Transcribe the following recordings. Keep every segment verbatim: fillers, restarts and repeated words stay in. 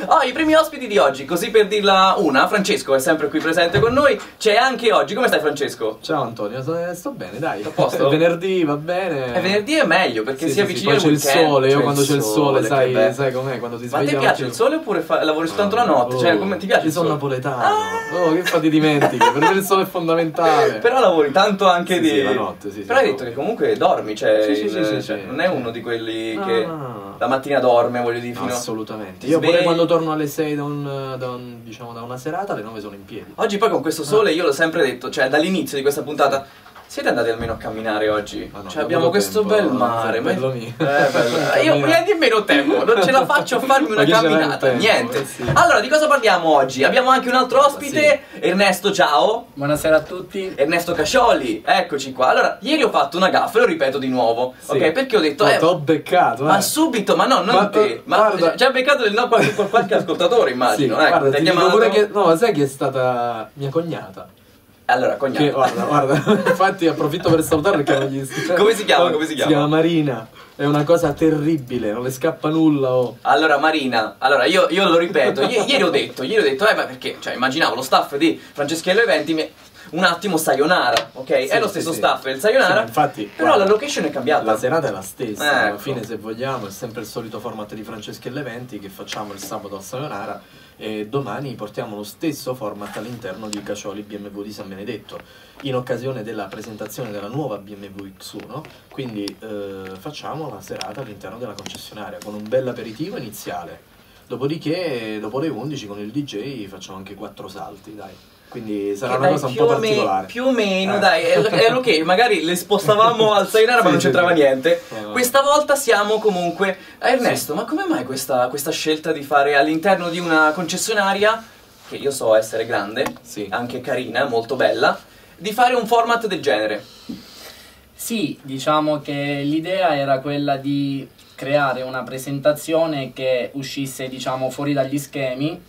Oh, i primi ospiti di oggi, così per dirla una, Francesco è sempre qui presente con noi, c'è anche oggi. Come stai, Francesco? Ciao Antonio, sto, sto bene, dai. A posto? È venerdì, va bene. È venerdì è meglio perché sì, si sì, avvicina sì, il poi c'è weekend. il sole, io c'è quando c'è il sole, sai, bello. sai com'è, quando si Ma sveglia. ti piace il sole oppure fa lavori soltanto la notte? Oh, Cioè, come ti piace io il sono sole? napoletano. Ah! Oh, che fa ti dimentichi? Per me il sole è fondamentale. Però lavori tanto anche Sì, di... sì, la notte, sì, sì, Però hai no. detto che comunque dormi, cioè, Sì, sì, sì, il- sì, cioè, sì. non è uno di quelli No, che no, no, no. la mattina dorme, voglio dire, fino a... Assolutamente. Ti Io pure svegli. quando torno alle sei da, un, da, un, diciamo, da una serata, alle nove sono in piedi. Oggi poi con questo sole, io l'ho sempre detto, cioè dall'inizio di questa puntata, siete andati almeno a camminare oggi? Ma no, Cioè da abbiamo poco questo tempo, bel no, mare, sì, ma... bello mio. Eh, bello. Io prima di meno tempo, non ce la faccio a farmi una Ma chi ce l'ha il camminata, tempo? niente. Eh, sì. Allora, di cosa parliamo oggi? Abbiamo anche un altro ospite, Ernesto, ciao. Buonasera a tutti. Ernesto Cascioli, eccoci qua. Allora, ieri ho fatto una gaffa e lo ripeto di nuovo, Sì. ok? Perché ho detto, No, eh, t'ho beccato, ma eh. subito, ma no, non Ma, te, ma guarda- già beccato il no qualche, qualche ascoltatore, immagino. Sì, ecco, guarda, ti ha ti dico chiamato- pure che... No, ma sai chi è stata mia cognata? Allora, cognato. Che, guarda, guarda, infatti approfitto per salutare perché non gli... Come si chiama, come si chiama? Si chiama Marina, è una cosa terribile, non le scappa nulla, oh. Allora Marina, allora io, io lo ripeto, I- ieri ho detto, ieri ho detto, eh ma perché, cioè immaginavo lo staff di Franceschello Eventi, mi- un attimo Sayonara, ok? Sì, è lo sì, stesso sì. staff, è il Sayonara, Sì, ma infatti, però guarda, la location è cambiata. La serata è la stessa, alla Ecco. fine se vogliamo è sempre il solito format di Franceschello Eventi che facciamo il sabato al Sayonara e domani portiamo lo stesso format all'interno di Cascioli B M W di San Benedetto in occasione della presentazione della nuova B M W X uno, quindi eh, facciamo la serata all'interno della concessionaria con un bel aperitivo iniziale, dopodiché dopo le undici con il D J facciamo anche quattro salti, dai. Quindi sarà Che una dai, cosa un più po' o me- particolare. più o meno, Eh. dai, è, è ok, magari le spostavamo al Sayonara ma Sì, non sì, c'entrava sì. niente. No, no. Questa volta siamo comunque... Eh, Ernesto, ma come mai questa, questa scelta di fare all'interno di una concessionaria, che io so essere grande, Sì. anche carina, molto bella, di fare un format del genere? Sì, diciamo che l'idea era quella di creare una presentazione che uscisse, diciamo, fuori dagli schemi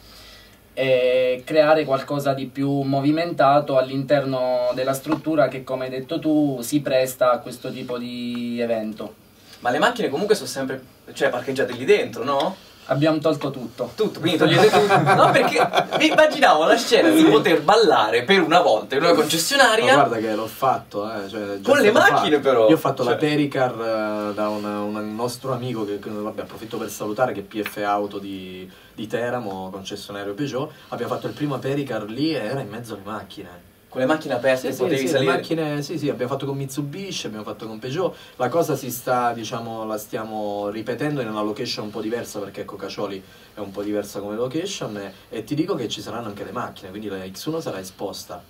e creare qualcosa di più movimentato all'interno della struttura che, come hai detto tu, si presta a questo tipo di evento. Ma le macchine comunque sono sempre, cioè, parcheggiate lì dentro, no? Abbiamo tolto tutto. Tutto, quindi togliete tutto. No, perché mi immaginavo la scena di poter ballare per una volta in una Ma concessionaria. guarda che l'ho fatto, eh, cioè, è già Con le stato macchine, fatto. però. Io ho fatto Cioè. la Pericar eh, da una- un nostro amico che, che, vabbè, approfitto per salutare, che è P F Auto di, di Teramo, concessionario Peugeot. Abbiamo fatto il primo Pericar lì e era in mezzo alle macchine. Con le macchine aperte Sì, sì, potevi sì, le salire. macchine, sì, sì, abbiamo fatto con Mitsubishi, abbiamo fatto con Peugeot. La cosa si sta, diciamo, la stiamo ripetendo in una location un po' diversa perché ecco Cascioli è un po' diversa come location e, e ti dico che ci saranno anche le macchine, quindi la X uno sarà esposta.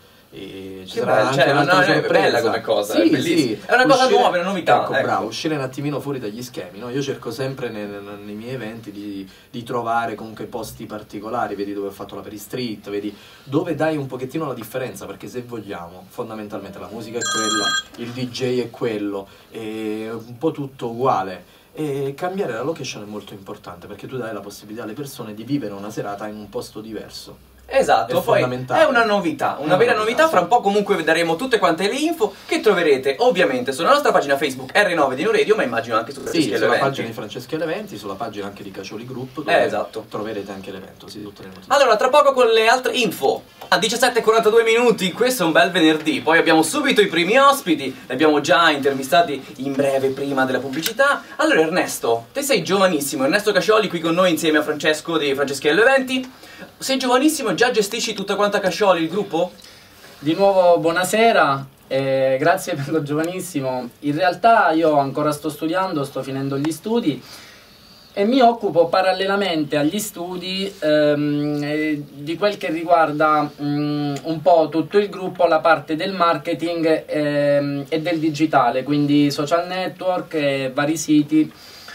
E ci Che sarà bello, anche cioè, un'altra no, no, è sorpresa. bella come cosa, è Sì, bellissima. sì. È una cosa nuova, è una novità, Ecco, ecco. bravo, uscire un attimino fuori dagli schemi, no? Io cerco sempre nei, nei- nei miei eventi di, di trovare comunque posti particolari, vedi dove ho fatto la Peristreet, vedi dove dai un pochettino la differenza, perché se vogliamo, fondamentalmente la musica è quella, il D J è quello, è un po' tutto uguale. E cambiare la location è molto importante perché tu dai la possibilità alle persone di vivere una serata in un posto diverso. Esatto, È poi fondamentale. è una novità, una È una vera novità, novità. sì. Fra un po' comunque daremo tutte quante le info che troverete ovviamente sulla nostra pagina Facebook R nove Dino Radio, ma immagino anche su Sì, Franceschello sulla Eventi. pagina di Franceschello Eventi, sulla pagina anche di Cascioli Group, dove Eh, esatto. troverete anche l'evento, sì, tutte le notizie. Allora, tra poco con le altre info. A diciassette e quarantadue minuti, questo è un bel venerdì. Poi abbiamo subito i primi ospiti, li abbiamo già intervistati in breve prima della pubblicità. Allora Ernesto, te sei giovanissimo, Ernesto Cascioli qui con noi insieme a Francesco di Franceschello Eventi. Sei giovanissimo e già gestisci tutta quanta Cascioli, il gruppo? Di nuovo buonasera, eh, grazie per lo giovanissimo. In realtà io ancora sto studiando, sto finendo gli studi e mi occupo parallelamente agli studi ehm, eh, di quel che riguarda mm, un po' tutto il gruppo, la parte del marketing ehm, e del digitale, quindi social network e vari siti,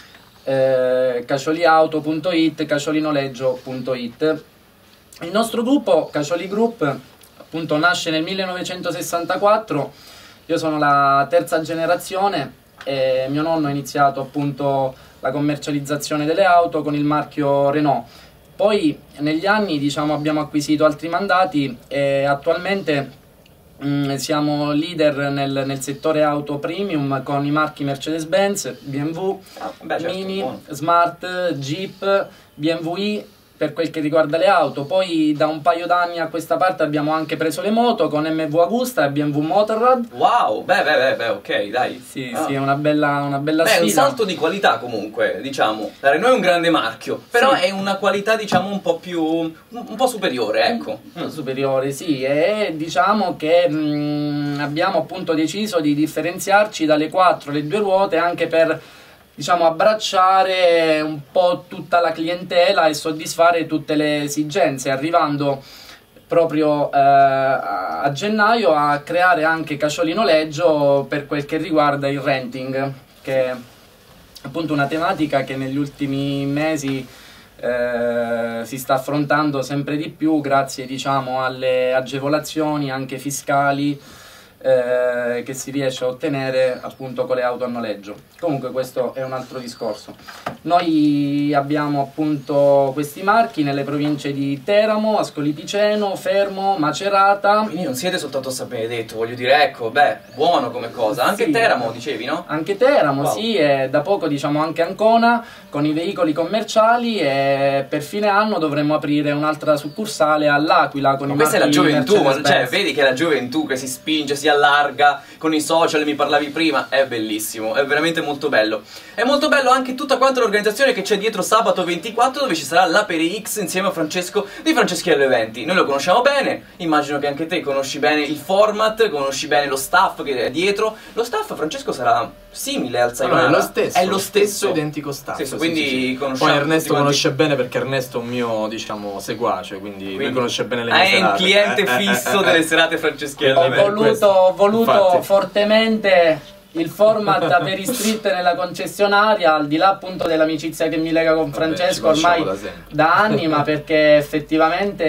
eh, cascioliauto punto it, casciolinoleggio punto it. Il nostro gruppo, Cascioli Group, appunto nasce nel millenovecentosessantaquattro, io sono la terza generazione e mio nonno ha iniziato appunto la commercializzazione delle auto con il marchio Renault. Poi negli anni, diciamo, abbiamo acquisito altri mandati e attualmente mh, siamo leader nel, nel settore auto premium con i marchi Mercedes-Benz, B M W, Ah, beh, certo, Mini, buono. Smart, Jeep, B M W i, per quel che riguarda le auto. Poi da un paio d'anni a questa parte abbiamo anche preso le moto con M V Agusta e B M W Motorrad. Wow, beh, beh, beh, beh, ok, dai. Sì, Ah. sì, è una bella, una bella Beh, sfida. è un salto di qualità comunque, diciamo. La Renault è un grande marchio, però Sì. è una qualità, diciamo, un po' più... un, un po' superiore, ecco. Un po' superiore, sì, e diciamo che mh, abbiamo appunto deciso di differenziarci dalle quattro, le due ruote, anche per, diciamo, abbracciare un po' tutta la clientela e soddisfare tutte le esigenze, arrivando proprio eh, a a gennaio a creare anche Cacioli noleggio per quel che riguarda il renting, che è appunto una tematica che negli ultimi mesi eh, si sta affrontando sempre di più grazie, diciamo, alle agevolazioni anche fiscali eh, che si riesce a ottenere appunto con le auto a noleggio. Comunque questo è un altro discorso. Noi abbiamo appunto questi marchi nelle province di Teramo, Ascoli Piceno, Fermo, Macerata. Quindi non siete soltanto a San Benedetto, voglio dire, ecco, beh, buono come cosa. Anche Sì. Teramo, dicevi, no? Anche Teramo, Wow. sì, e da poco diciamo anche Ancona con i veicoli commerciali, e per fine anno dovremmo aprire un'altra succursale all'Aquila con Ma i questa è la marchi gioventù, ma- cioè Mercedes-Benz. vedi che è la gioventù che si spinge, si allarga con i social, mi parlavi prima, è bellissimo, è veramente molto bello. È molto bello anche tutta quanta l'organizzazione che c'è dietro sabato ventiquattro, dove ci sarà l'Aperi X insieme a Francesco di Franceschello Eventi. Noi lo conosciamo bene, immagino che anche te conosci bene il format, conosci bene lo staff che è dietro. Lo staff, Francesco, sarà simile al Sayonara? No, è lo stesso, È lo stesso, identico staff. Stesso, sì, quindi sì, sì. conosciamo Poi Ernesto tutti quanti. conosce bene perché Ernesto è un mio, diciamo, seguace, quindi, lui Quindi conosce bene le ah, mie è un serate. cliente Eh, eh, fisso eh, eh, delle eh. serate Franceschello Ho Eventi. voluto, questo. ho voluto Infatti. fortemente il format Aperi Street nella concessionaria, al di là appunto dell'amicizia che mi lega con Vabbè, Francesco ci ormai conosciamo da sempre. da anni, ma perché effettivamente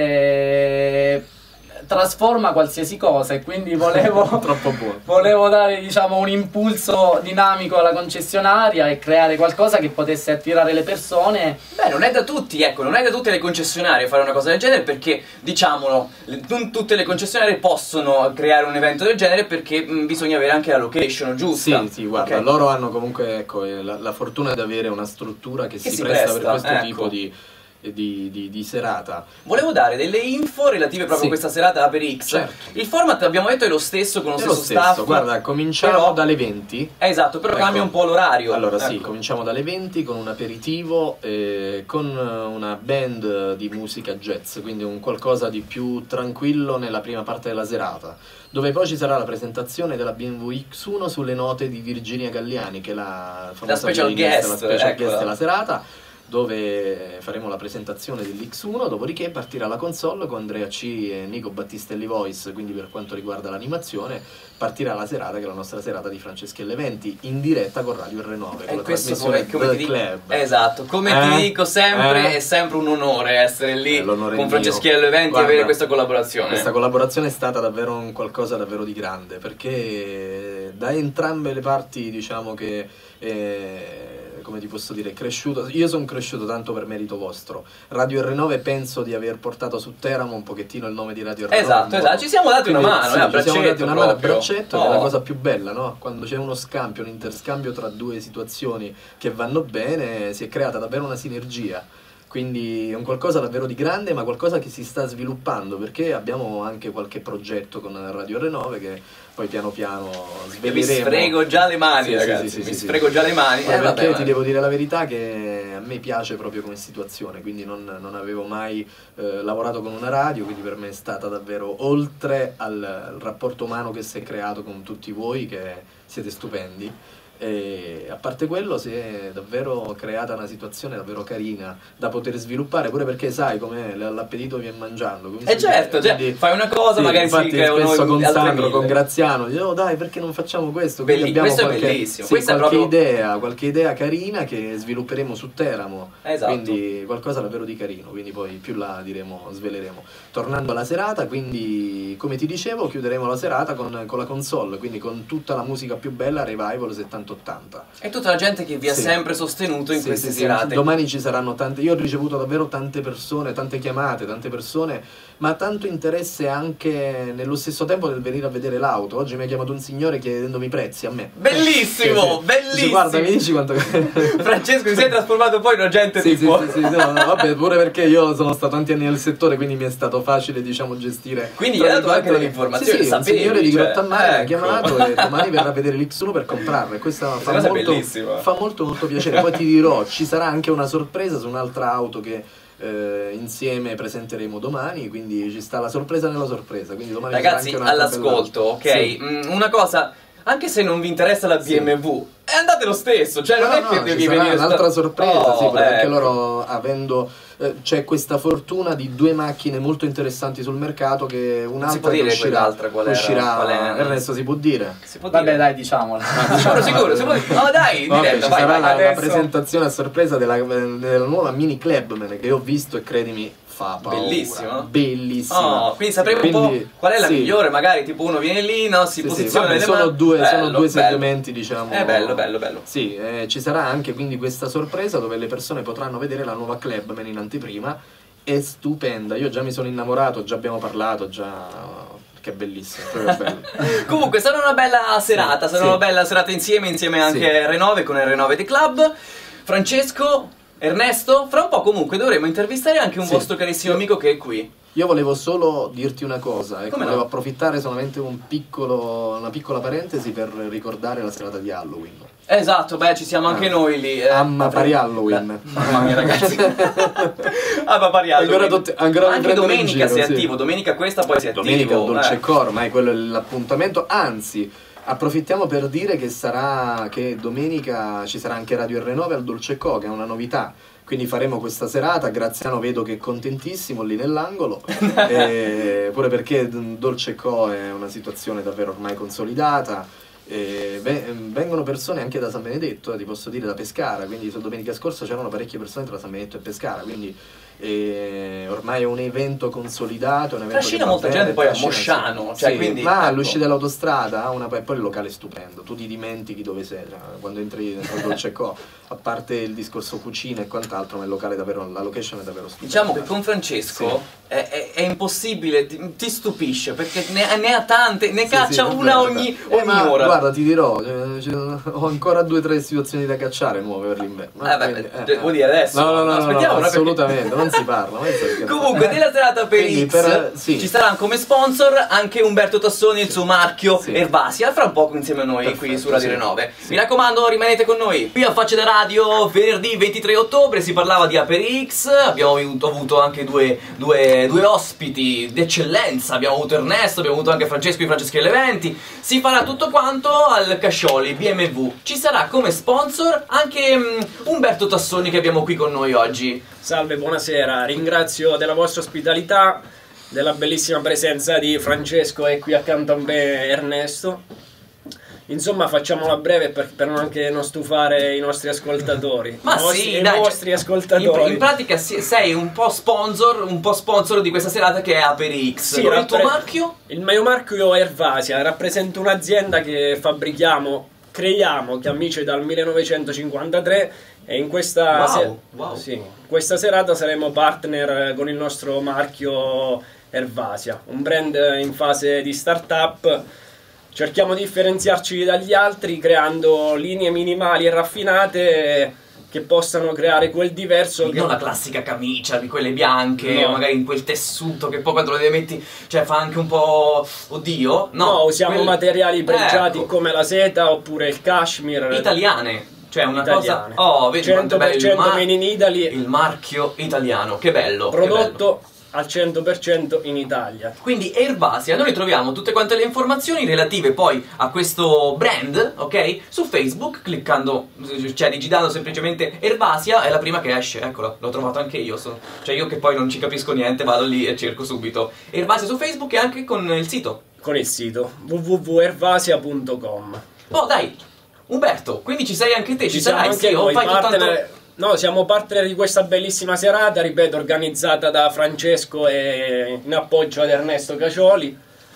eh, trasforma qualsiasi cosa, e quindi volevo Troppo buono. volevo dare, diciamo, un impulso dinamico alla concessionaria e creare qualcosa che potesse attirare le persone. Beh, non è da tutti, ecco, non è da tutte le concessionarie fare una cosa del genere, perché, diciamolo, le- non tutte le concessionarie possono creare un evento del genere, perché mh, bisogna avere anche la location giusta. Sì, sì, guarda, Ok? loro hanno comunque, ecco, eh, la, la fortuna di avere una struttura che, Che si, si presta, presta, per questo ecco. tipo di, di, di, di serata. Volevo dare delle info relative proprio Sì. a questa serata Aperi X. Certo. Il format, abbiamo detto, è lo stesso, con lo È stesso lo stesso, staff. guarda, cominciamo però- dalle venti. Eh, esatto, però Ecco. cambia un po' l'orario. Allora sì, Ecco. cominciamo dalle venti con un aperitivo, eh, con una band di musica jazz, quindi un qualcosa di più tranquillo nella prima parte della serata, dove poi ci sarà la presentazione della B M W X uno sulle note di Virginia Galliani, che è la famosa special violinista, guest, la special eccola. guest della serata, dove faremo la presentazione dell'X uno, dopodiché partirà la console con Andrea C e Nico Battistelli Voice, quindi per quanto riguarda l'animazione partirà la serata, che è la nostra serata di Franceschello Eventi, in diretta con Radio R nove, con E la questo trasmissione come, come The ti dico, Club. esatto, come Eh? ti dico sempre, Eh? è sempre un onore essere lì Eh, l'onore è con mio. Franceschello Eventi e Guarda, avere questa collaborazione. Questa collaborazione è stata davvero un qualcosa davvero di grande, perché da entrambe le parti, diciamo che eh, come ti posso dire, è cresciuto. Io sono cresciuto tanto per merito vostro. Radio R nove penso di aver portato su Teramo un pochettino il nome di Radio R nove. Esatto, esatto, ci siamo dati una Quindi, mano, sì, eh, a ci siamo dati braccetto una mano a proprio. braccetto, che è la Oh. cosa più bella, no? Quando c'è uno scambio, un interscambio tra due situazioni che vanno bene, si è creata davvero una sinergia. Quindi è un qualcosa davvero di grande, ma qualcosa che si sta sviluppando, perché abbiamo anche qualche progetto con Radio R nove che poi piano piano Io sveleremo. mi sfrego già le mani, Sì, sì, ragazzi, sì, sì, mi sì, sfrego sì. già le mani. Poi Eh, perché vabbè, ti ma- devo dire la verità che a me piace proprio come situazione, quindi non, non avevo mai eh, lavorato con una radio, quindi per me è stata davvero, oltre al, al rapporto umano che si è creato con tutti voi, che siete stupendi, e a parte quello si è davvero creata una situazione davvero carina da poter sviluppare, pure perché sai come l'appetito viene mangiando. Come Eh si certo, dice, cioè, quindi- fai una cosa, sì, magari si infatti creano spesso con altre Sandro, mille. con Graziano, dico, "Oh, dai, perché non facciamo questo?" Quindi Belli- abbiamo questo è qualche, bellissimo, sì, questo è qualche proprio- idea, qualche idea carina che svilupperemo su Teramo. Esatto. Quindi qualcosa davvero di carino, quindi poi più là diremo, sveleremo. Tornando alla serata, quindi come ti dicevo, chiuderemo la serata con, con la console, quindi con tutta la musica più bella, Revival settantotto centottanta. E tutta la gente che vi ha Sì. sempre sostenuto in Sì, queste sì, sì. serate. Domani ci saranno tante, io ho ricevuto davvero tante persone, tante chiamate, tante persone, ma tanto interesse anche nello stesso tempo nel venire a vedere l'auto. Oggi mi ha chiamato un signore chiedendomi i prezzi a me. Bellissimo, Sì, sì. bellissimo. Dice, guarda, mi dici quanto... Francesco, ti sei trasformato poi in un agente Sì, sì, tipo. sì, sì, no, no, vabbè, pure perché io sono stato tanti anni nel settore, quindi mi è stato facile, diciamo, gestire. Quindi gli tra hai dato anche virgolette- delle informazioni, Sì, sì, un sapevi, signore di cioè, Grottammare mi ha ecco. chiamato e domani verrà a vedere l'X uno per comprarla. E questa fa cosa è molto, bellissima. fa molto molto piacere. Poi ti dirò, ci sarà anche una sorpresa su un'altra auto che eh, insieme presenteremo domani, quindi ci sta la sorpresa nella sorpresa. Quindi domani ci sarà Ragazzi, anche un'altra all'ascolto, bella- ok? Sì. Mm, una cosa, anche se non vi interessa la B M W, eh, andate lo stesso, cioè non No, è no, che ci devi sarà venire un'altra sta- sorpresa, Oh, sì, perché ecco. loro avendo eh, c'è questa fortuna di due macchine molto interessanti sul mercato che un'altra si può dire che uscirà, quell'altra qual era? uscirà Qual è? Ernesto si può dire? Si può dire? Vabbè, dai, diciamola. Sicuro, sicuro, si può dire? No, dai, Vabbè, diretta, ci vai, sarà vai, la, vai. la adesso. presentazione a sorpresa della, della nuova Mini Clubman che ho visto e credimi fa paura. Bellissima. Bellissima. Oh, quindi sapremo un Quindi, po' qual è la sì. migliore, magari tipo uno viene lì, no, si Sì, sì, posiziona vabbè, nelle sono mani. due, sono Bello, due bello. segmenti, diciamo. È bello, bello, bello. Sì, eh, ci sarà anche quindi questa sorpresa dove le persone potranno vedere la nuova Clubman in anteprima. È stupenda, io già mi sono innamorato, già abbiamo parlato, già... che è bellissimo, proprio bello. Comunque sarà una bella serata, Sì, sarà sì. una bella serata insieme, insieme anche Sì. a R nove con R nove The Club. Francesco, Ernesto, fra un po' comunque dovremo intervistare anche un Sì. vostro carissimo amico che è qui. Io volevo solo dirti una cosa, ecco, Come no? volevo approfittare solamente un piccolo, una piccola parentesi per ricordare la serata di Halloween. Esatto, beh, ci siamo anche Ah. noi lì. eh. Amma pari Halloween. La- Mamma mia, ragazzi. Amma pari Halloween. Ancora tutti- ancora Ma mi anche prendono in domenica giro, sei sì. attivo, domenica questa poi sei attivo. Domenica il dolce eh. core, ormai quello è l'appuntamento, anzi approfittiamo per dire che sarà che domenica ci sarà anche Radio R nove al Dolce Co, che è una novità. Quindi faremo questa serata, Graziano vedo che è contentissimo lì nell'angolo, e pure perché Dolce Co è una situazione davvero ormai consolidata. E ve- vengono persone anche da San Benedetto, eh, ti posso dire da Pescara, quindi domenica scorsa c'erano parecchie persone tra San Benedetto e Pescara, quindi eh, ormai è un evento consolidato, un evento Trascina che va molta bene, gente poi a trascina, Mosciano, sì. cioè, Sì, quindi, ma ecco. all'uscita dell'autostrada una, e poi il locale è stupendo, tu ti dimentichi dove sei, cioè, quando entri dentro il Dolce Co, a parte il discorso cucina e quant'altro, ma il locale è davvero, la location è davvero stupenda. Diciamo che con Francesco Sì. è, è- è impossibile, ti, ti stupisce perché ne, ne ha tante, ne Sì, caccia sì, una vabbè, ogni, vabbè. Eh, ogni ma ora. guarda, ti dirò, eh, ci- ho ancora due o tre situazioni da cacciare nuove per l'inverno. Eh, beh, Quindi, te- vuoi dire adesso? No, no, no, no, Aspettiamo, no, no, perché- assolutamente, non si parla. Non si scherza. Comunque, nella serata per Quindi, X per- sì. ci saranno come sponsor anche Umberto Tassoni e il suo marchio Sì. Ervasia, fra un poco insieme a noi qui Perfetto, su Radio sì. nove. Sì. Mi raccomando, rimanete con noi. Qui a Facce da Radio, venerdì ventitré ottobre, si parlava di Aper X, abbiamo avuto, avuto anche due, due, due ospiti d'eccellenza, abbiamo avuto Ernesto, abbiamo avuto anche Francesco di Franceschi Eventi. Si farà tutto quanto al Cascioli B M W. Ci sarà come sponsor anche mm, Umberto Tassoni che abbiamo qui con noi oggi. Salve, buonasera, ringrazio della vostra ospitalità, della bellissima presenza di Francesco e qui accanto a me Ernesto. Insomma, facciamola breve per, per non anche non stufare i nostri ascoltatori. Ma I vostri, sì, i dai, vostri cioè, ascoltatori. In, in pratica si- sei un po' sponsor, un po' sponsor di questa serata che è Aper X. Sì, Qual è il tuo rappre- marchio? Il mio marchio è Ervasia, rappresenta un'azienda che fabbrichiamo, creiamo Camicie dal millenovecentocinquantatré e in questa, Wow, se- wow. sì, questa serata saremo partner con il nostro marchio Ervasia, un brand in fase di startup. Cerchiamo di differenziarci dagli altri creando linee minimali e raffinate che possano creare quel diverso che... Non la classica camicia di quelle bianche, No. magari in quel tessuto che poi quando lo metti, cioè fa anche un po'. Oddio. No, No, usiamo quelle- materiali pregiati Ecco, come la seta oppure il cashmere. italiane. Cioè una italiane. cosa. Oh, vedi quanto cento è per bello il, cento mar- made in Italy, il marchio italiano, che bello. che bello. prodotto al cento per cento in Italia. Quindi Ervasia, noi troviamo tutte quante le informazioni relative poi a questo brand, ok? Su Facebook, cliccando, cioè digitando semplicemente Ervasia, è la prima che esce, eccola, l'ho trovato anche io, so- cioè io che poi non ci capisco niente, vado lì e cerco subito Ervasia su Facebook e anche con il sito. Con il sito w w w punto ervasia punto com. Oh dai, Umberto, quindi ci sei anche te, ci, siamo sarai, anche sì, o noi fai partner. soltanto... No, siamo partner di questa bellissima serata, ripeto, organizzata da Francesco e in appoggio ad Ernesto Cacioli.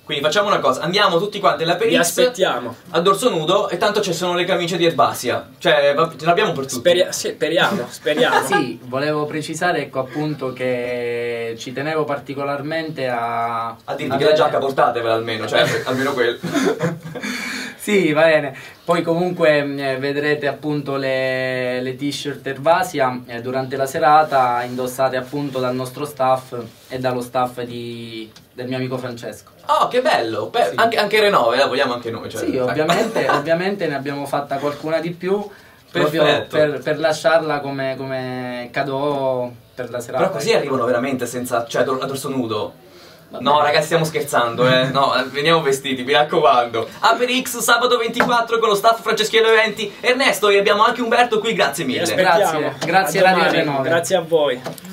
Quindi facciamo una cosa, andiamo tutti quanti alla Vi Perix aspettiamo. a dorso nudo e tanto ci sono le camicie di Erbasia. Cioè, va- ce l'abbiamo per tutti. Speria- sì, speriamo, speriamo. Sì, volevo precisare ecco appunto che ci tenevo particolarmente a... A dirvi che avere- la giacca portatevela almeno, cioè almeno quello. Sì, va bene. Poi comunque eh, vedrete appunto le, le t-shirt Ervasia eh, durante la serata indossate appunto dal nostro staff e dallo staff di, del mio amico Francesco. Oh, che bello! Beh, Sì. anche, anche Renove, la vogliamo anche noi. Cioè, Sì, ovviamente, ovviamente ne abbiamo fatta qualcuna di più proprio Perfetto. per, per lasciarla come, come cadeau per la serata. Però così arrivano veramente senza, cioè, a dorso nudo. Vabbè. No, ragazzi, stiamo scherzando, eh. No, veniamo vestiti, mi raccomando. Aperix sabato ventiquattro con lo staff Franceschello Eventi. Ernesto e abbiamo anche Umberto qui, grazie Vi mille. aspettiamo. Grazie, grazie A Radio domani. Renove. Grazie a voi.